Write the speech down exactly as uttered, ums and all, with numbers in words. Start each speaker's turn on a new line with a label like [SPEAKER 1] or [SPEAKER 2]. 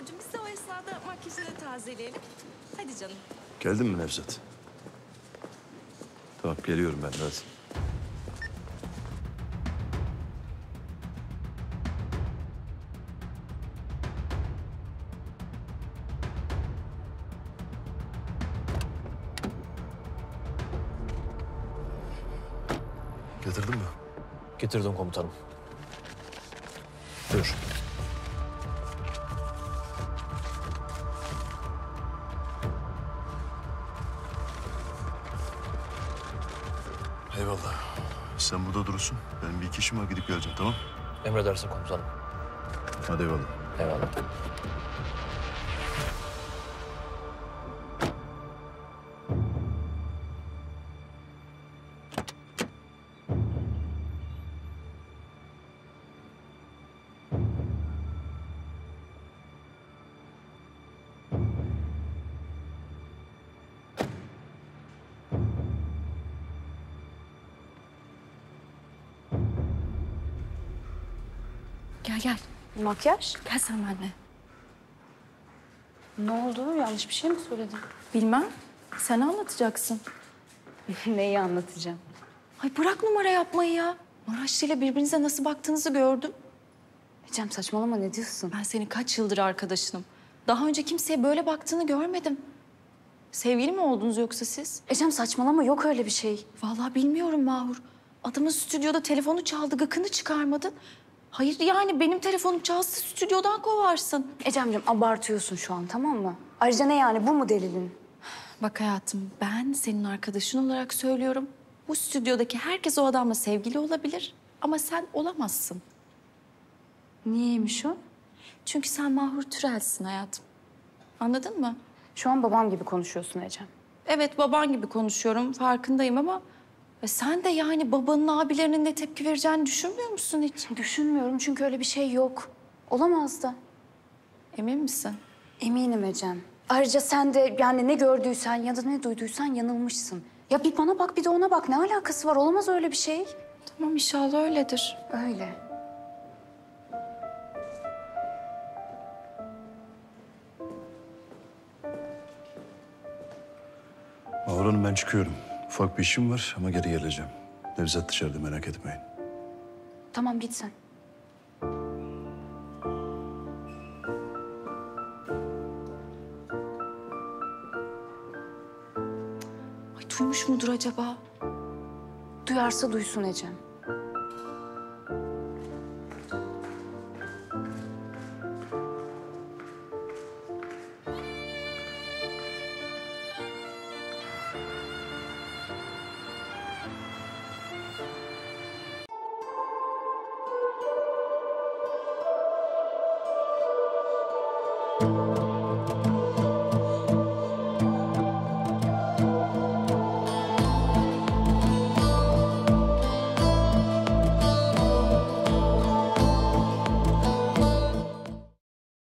[SPEAKER 1] Mahurcuğum. Biz de o esnada makyajını tazeleyelim. Hadi canım.
[SPEAKER 2] Geldin mi Nevzat? Tamam, geliyorum ben de hadi. Getirdin mi?
[SPEAKER 3] Getirdim komutanım. Buyur.
[SPEAKER 2] Eyvallah. Sen burada durursun. Benim bir iki işim var, gidip geleceğim, tamam?
[SPEAKER 3] Emredersin komutanım.
[SPEAKER 2] Hadi eyvallah.
[SPEAKER 3] Eyvallah.
[SPEAKER 1] Gel gel.
[SPEAKER 4] Makyaj?
[SPEAKER 1] Gel sen benimle.
[SPEAKER 4] Ne oldu? Yanlış bir şey mi söyledin?
[SPEAKER 1] Bilmem. Sen anlatacaksın.
[SPEAKER 4] Neyi anlatacağım?
[SPEAKER 1] Ay bırak numara yapmayı ya. Maraşlı ile birbirinize nasıl baktığınızı gördüm.
[SPEAKER 4] Ecem saçmalama, ne diyorsun?
[SPEAKER 1] Ben senin kaç yıldır arkadaşınım. Daha önce kimseye böyle baktığını görmedim. Sevgili mi oldunuz yoksa siz?
[SPEAKER 4] Ecem saçmalama, yok öyle bir şey.
[SPEAKER 1] Vallahi bilmiyorum Mahur. Adamın stüdyoda telefonu çaldı, gıkını çıkarmadın. Hayır yani benim telefonum çalsa stüdyodan kovarsın.
[SPEAKER 4] Ecemciğim abartıyorsun şu an, tamam mı? Ayrıca ne yani, bu mu delilin?
[SPEAKER 1] Bak hayatım, ben senin arkadaşın olarak söylüyorum. Bu stüdyodaki herkes o adamla sevgili olabilir ama sen olamazsın.
[SPEAKER 4] Niyeymiş o?
[SPEAKER 1] Çünkü sen Mahur Türel'sin hayatım. Anladın mı?
[SPEAKER 4] Şu an babam gibi konuşuyorsun Ecem.
[SPEAKER 1] Evet, baban gibi konuşuyorum, farkındayım ama... E sen de yani babanın, abilerinin ne tepki vereceğini düşünmüyor musun hiç?
[SPEAKER 4] Düşünmüyorum çünkü öyle bir şey yok. Olamaz da.
[SPEAKER 1] Emin misin?
[SPEAKER 4] Eminim Ecem. Ayrıca sen de yani ne gördüysen ya da ne duyduysan yanılmışsın. Ya bir bana bak bir de ona bak. Ne alakası var? Olamaz öyle bir şey.
[SPEAKER 1] Tamam, inşallah öyledir.
[SPEAKER 4] Öyle.
[SPEAKER 2] Mahur Hanım, ben çıkıyorum. Ufak bir işim var ama geri geleceğim. Nevzat dışarıda, merak etmeyin.
[SPEAKER 4] Tamam git sen.
[SPEAKER 1] Ay duymuş mudur acaba?
[SPEAKER 4] Duyarsa duysun Ecem.
[SPEAKER 2] Thank you.